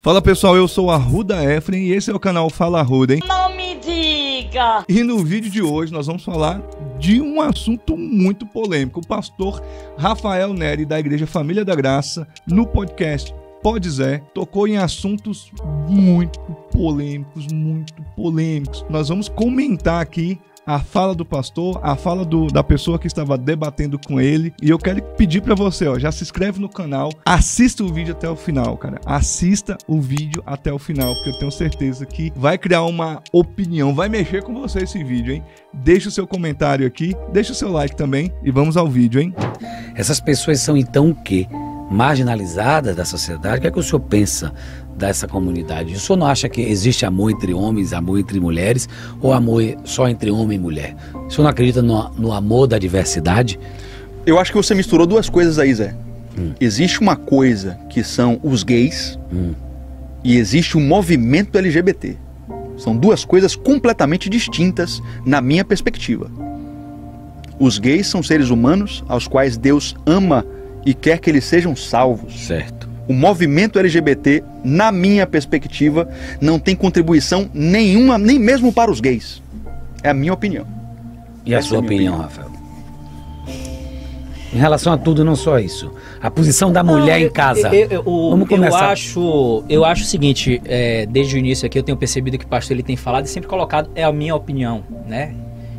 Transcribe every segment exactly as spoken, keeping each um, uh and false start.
Fala pessoal, eu sou Arruda Efren e esse é o canal Fala Arruda, hein? Não me diga! E no vídeo de hoje nós vamos falar de um assunto muito polêmico. O pastor Rafael Neri, da Igreja Família da Graça, no podcast Pode Zé, tocou em assuntos muito polêmicos, muito polêmicos. Nós vamos comentar aqui a fala do pastor, a fala do, da pessoa que estava debatendo com ele. E eu quero pedir pra você, ó, já se inscreve no canal, assista o vídeo até o final, cara. Assista o vídeo até o final, porque eu tenho certeza que vai criar uma opinião, vai mexer com você esse vídeo, hein? Deixa o seu comentário aqui, deixa o seu like também e vamos ao vídeo, hein? Essas pessoas são então o quê? Marginalizadas da sociedade? O que é que o senhor pensa dessa comunidade? O senhor não acha que existe amor entre homens, amor entre mulheres, ou amor só entre homem e mulher? O senhor não acredita no, no amor da diversidade? Eu acho que você misturou duas coisas aí, Zé. Hum. Existe uma coisa que são os gays Hum. e existe o movimento L G B T. São duas coisas completamente distintas na minha perspectiva. Os gays são seres humanos aos quais Deus ama e quer que eles sejam salvos. Certo. O movimento L G B T, na minha perspectiva, não tem contribuição nenhuma, nem mesmo para os gays. É a minha opinião. E a Essa sua é a minha opinião, Rafael? Em relação a tudo, não só isso. A posição da mulher Não, em casa. Eu, eu, o- Vamos eu começar. acho, eu acho o seguinte, é, desde o início aqui eu tenho percebido que o pastor ele tem falado e sempre colocado, é a minha opinião, né?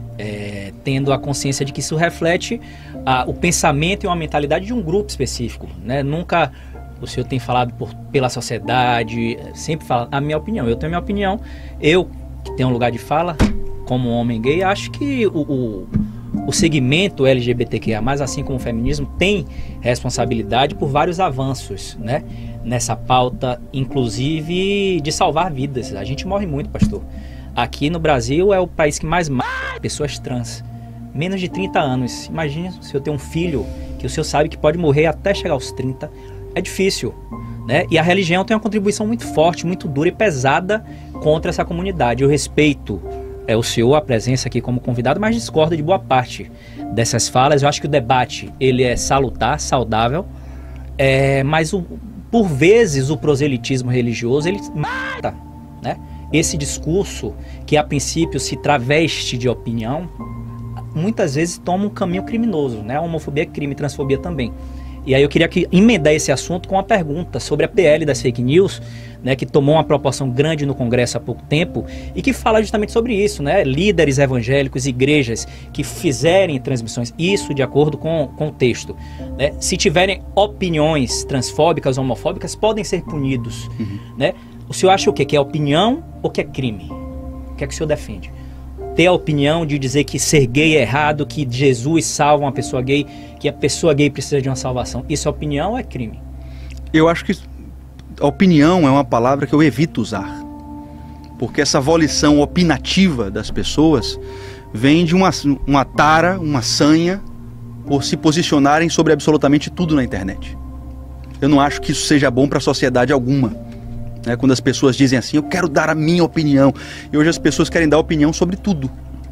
É, tendo a consciência de que isso reflete a, o pensamento e uma mentalidade de um grupo específico, né? Nunca o senhor tem falado por, pela sociedade, sempre fala a minha opinião. Eu tenho a minha opinião, eu que tenho um lugar de fala como homem gay, acho que o, o, o segmento L G B T Q I A mais, assim como o feminismo, tem responsabilidade por vários avanços, né? Nessa pauta, inclusive de salvar vidas. A gente morre muito, pastor. Aqui no Brasil é o país que mais mata pessoas trans. Menos de trinta anos. Imagina se eu tenho um filho que o senhor sabe que pode morrer até chegar aos trinta. É difícil, né? E a religião tem uma contribuição muito forte, muito dura e pesada contra essa comunidade. Eu respeito é, o senhor, a presença aqui como convidado, mas discordo de boa parte dessas falas. Eu acho que o debate ele é salutar, saudável, é, mas o, por vezes o proselitismo religioso ele mata, né? Esse discurso que a princípio se traveste de opinião, muitas vezes toma um caminho criminoso, né? A homofobia é crime, transfobia também. E aí eu queria que, emendar esse assunto com uma pergunta sobre a P L das fake news, né, que tomou uma proporção grande no Congresso há pouco tempo e que fala justamente sobre isso, né? Líderes evangélicos, igrejas que fizerem transmissões, isso de acordo com, com o texto, né? Se tiverem opiniões transfóbicas ou homofóbicas, podem ser punidos, Uhum. né? O senhor acha o quê? Que é opinião ou que é crime? O que é que o senhor defende? Ter a opinião de dizer que ser gay é errado, que Jesus salva uma pessoa gay, que a pessoa gay precisa de uma salvação. Isso é opinião ou é crime? Eu acho que a opinião é uma palavra que eu evito usar. Porque essa volição opinativa das pessoas vem de uma, uma tara, uma sanha por se posicionarem sobre absolutamente tudo na internet. Eu não acho que isso seja bom para a sociedade alguma. Né, quando as pessoas dizem assim, eu quero dar a minha opinião. E hoje as pessoas querem dar opinião sobre tudo.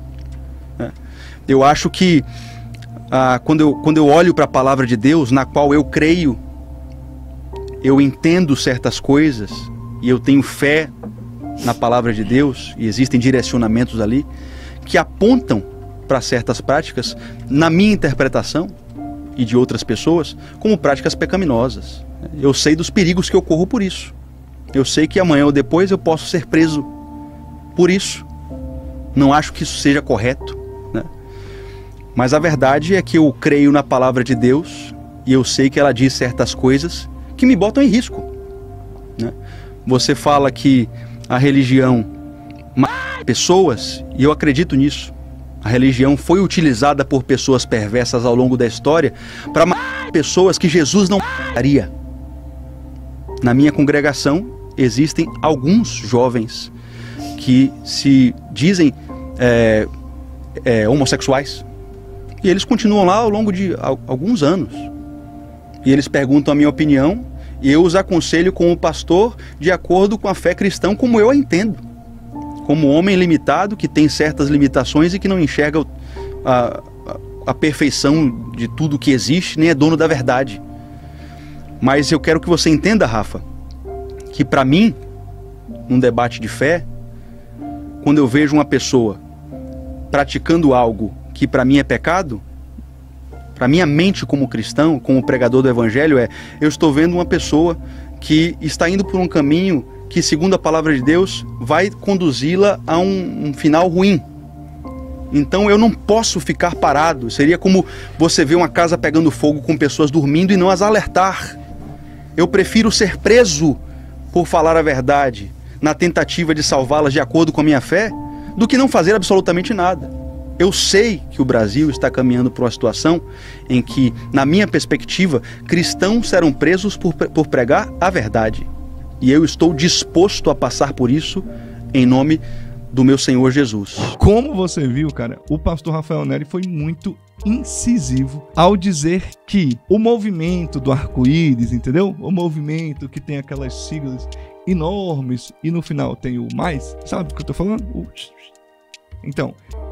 Né? Eu acho que ah, quando, eu, quando eu olho para a palavra de Deus, na qual eu creio, eu entendo certas coisas e eu tenho fé na palavra de Deus, e existem direcionamentos ali que apontam para certas práticas, na minha interpretação e de outras pessoas, como práticas pecaminosas. Eu sei dos perigos que eu corro por isso. Eu sei que amanhã ou depois eu posso ser preso por isso. Não acho que isso seja correto, né? Mas a verdade é que eu creio na palavra de Deus e eu sei que ela diz certas coisas que me botam em risco, né? Você fala que a religião mata pessoas, e eu acredito nisso. A religião foi utilizada por pessoas perversas ao longo da história para matar pessoas que Jesus não mataria. Na minha congregação existem alguns jovens que se dizem é, é, homossexuais, e eles continuam lá ao longo de alguns anos, e eles perguntam a minha opinião e eu os aconselho como pastor de acordo com a fé cristã como eu a entendo, como homem limitado que tem certas limitações e que não enxerga a, a, a perfeição de tudo que existe, nem é dono da verdade. Mas eu quero que você entenda, Rafa, que para mim, num debate de fé, quando eu vejo uma pessoa praticando algo que para mim é pecado, para minha mente como cristão, como pregador do evangelho, é, eu estou vendo uma pessoa que está indo por um caminho que, segundo a palavra de Deus, vai conduzi-la a um, um final ruim. Então eu não posso ficar parado. Seria como você ver uma casa pegando fogo com pessoas dormindo e não as alertar. Eu prefiro ser preso por falar a verdade, na tentativa de salvá-las de acordo com a minha fé, do que não fazer absolutamente nada. Eu sei que o Brasil está caminhando para uma situação em que, na minha perspectiva, cristãos serão presos por, por pregar a verdade. E eu estou disposto a passar por isso em nome do meu Senhor Jesus. Como você viu, cara, o pastor Rafael Neri foi muito incisivo ao dizer que o movimento do arco-íris, entendeu? O movimento que tem aquelas siglas enormes e no final tem o mais, sabe o que eu tô falando? O... Então,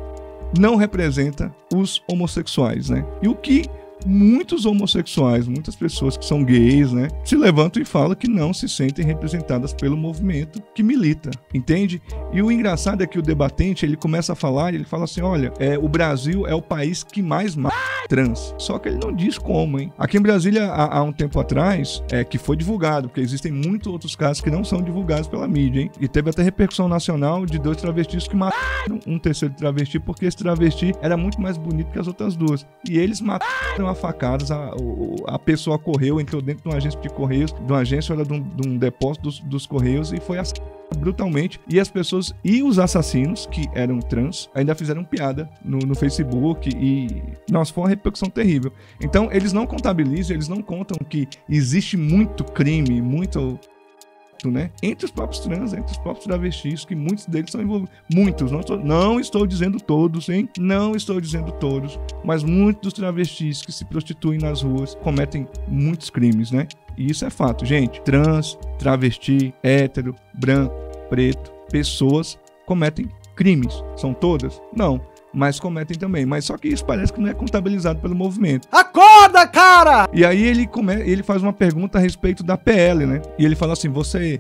não representa os homossexuais, né? E o que muitos homossexuais, muitas pessoas que são gays, né, se levantam e falam que não se sentem representadas pelo movimento que milita, entende? E o engraçado é que o debatente, ele começa a falar, ele fala assim, olha, é, o Brasil é o país que mais mata trans. Só que ele não diz como, hein? Aqui em Brasília, há, há um tempo atrás, é, que foi divulgado, porque existem muitos outros casos que não são divulgados pela mídia, hein? E teve até repercussão nacional de dois travestis que mataram um terceiro travesti, porque esse travesti era muito mais bonito que as outras duas. E eles mataram a facadas, a, a pessoa correu, entrou dentro de uma agência de correios, de uma agência, era de um, de um depósito dos, dos correios e foi assassinada brutalmente. E as pessoas e os assassinos, que eram trans, ainda fizeram piada no, no Facebook e, nossa, foi uma repercussão terrível. Então, eles não contabilizam, eles não contam que existe muito crime, muito... né? Entre os próprios trans, entre os próprios travestis, que muitos deles são envolvidos. Muitos, não estou, não estou dizendo todos, hein? Não estou dizendo todos, mas muitos dos travestis que se prostituem nas ruas cometem muitos crimes, né? E isso é fato, gente. Trans, travesti, hétero, branco, preto, pessoas cometem crimes. São todas? Não. Mas cometem também. Mas só que isso parece que não é contabilizado pelo movimento. Acorda, cara! E aí ele, come... ele faz uma pergunta a respeito da P L, né? E ele fala assim, você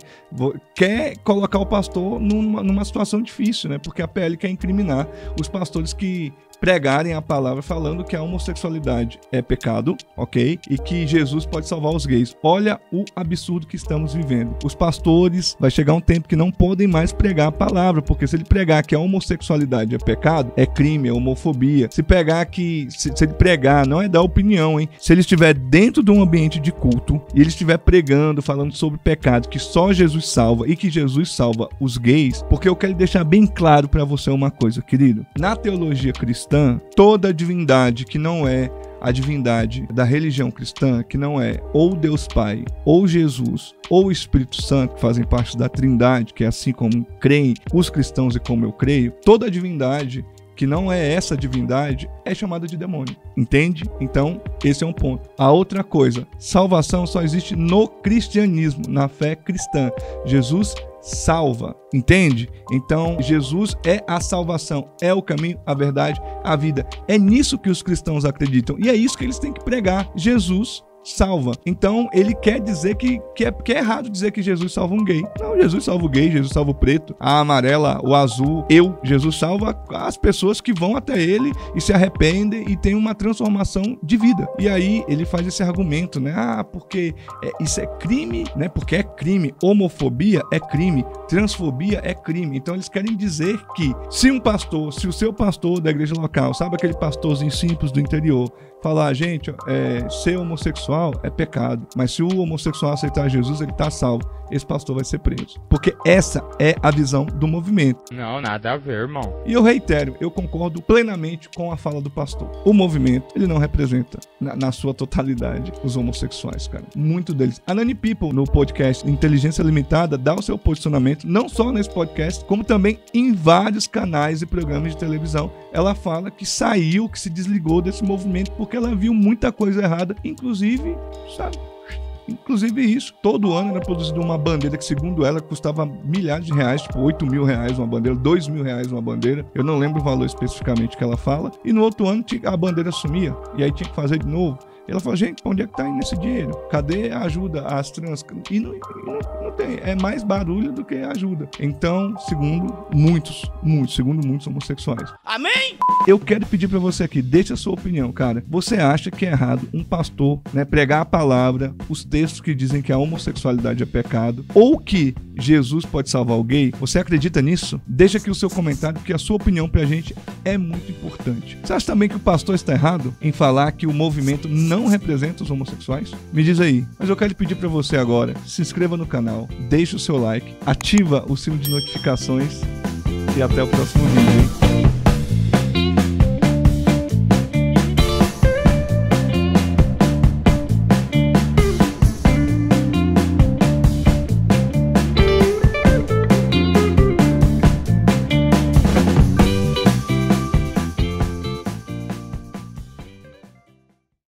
quer colocar o pastor numa, numa situação difícil, né? Porque a P L quer incriminar os pastores que pregarem a palavra falando que a homossexualidade é pecado, ok? E que Jesus pode salvar os gays. Olha o absurdo que estamos vivendo. Os pastores, vai chegar um tempo que não podem mais pregar a palavra, porque se ele pregar que a homossexualidade é pecado, é crime, é homofobia. Se pegar que, se, se ele pregar, não é dar opinião, hein? Se ele estiver dentro de um ambiente de culto e ele estiver pregando, falando sobre pecado, que só Jesus salva e que Jesus salva os gays, porque eu quero deixar bem claro pra você uma coisa, querido. Na teologia cristã, toda divindade que não é a divindade da religião cristã, que não é ou Deus Pai, ou Jesus, ou o Espírito Santo, que fazem parte da Trindade, que é assim como creem os cristãos e como eu creio, toda divindade que não é essa divindade é chamada de demônio, entende? Então, esse é um ponto. A outra coisa, salvação só existe no cristianismo, na fé cristã. Jesus salva, entende? Então, Jesus é a salvação, é o caminho, a verdade, a vida. É nisso que os cristãos acreditam e é isso que eles têm que pregar. Jesus salva. Então, ele quer dizer que, que, é, que é errado dizer que Jesus salva um gay. Não, Jesus salva o gay, Jesus salva o preto, a amarela, o azul, eu. Jesus salva as pessoas que vão até ele e se arrependem e tem uma transformação de vida. E aí, ele faz esse argumento, né? Ah, porque é, isso é crime, né? Porque é crime. Homofobia é crime. Transfobia é crime. Então, eles querem dizer que se um pastor, se o seu pastor da igreja local, sabe aquele pastorzinho simples do interior, falar, gente, é, ser homossexual é pecado, mas se o homossexual aceitar Jesus, ele tá salvo. Esse pastor vai ser preso. Porque essa é a visão do movimento. Não, nada a ver, irmão. E eu reitero, eu concordo plenamente com a fala do pastor. O movimento, ele não representa, na, na sua totalidade, os homossexuais, cara. Muito deles. A Nani People, no podcast Inteligência Limitada, dá o seu posicionamento, não só nesse podcast, como também em vários canais e programas de televisão. Ela fala que saiu, que se desligou desse movimento porque ela viu muita coisa errada, inclusive, sabe? Inclusive isso, todo ano era produzida uma bandeira que, segundo ela, custava milhares de reais, tipo oito mil reais uma bandeira, dois mil reais uma bandeira, eu não lembro o valor especificamente que ela fala, e no outro ano a bandeira sumia, e aí tinha que fazer de novo. Ela fala, gente, onde é que tá indo esse dinheiro? Cadê a ajuda às trans? E não, e não, não tem, é mais barulho do que ajuda. Então, segundo muitos, muitos, segundo muitos homossexuais. Amém? Eu quero pedir pra você aqui, deixe a sua opinião, cara. Você acha que é errado um pastor, né, pregar a palavra, os textos que dizem que a homossexualidade é pecado, ou que Jesus pode salvar o gay? Você acredita nisso? Deixa aqui o seu comentário, porque a sua opinião pra gente é muito importante. Você acha também que o pastor está errado em falar que o movimento não representa os homossexuais? Me diz aí. Mas eu quero pedir pra você agora, se inscreva no canal, deixe o seu like, ativa o sino de notificações e até o próximo vídeo, hein?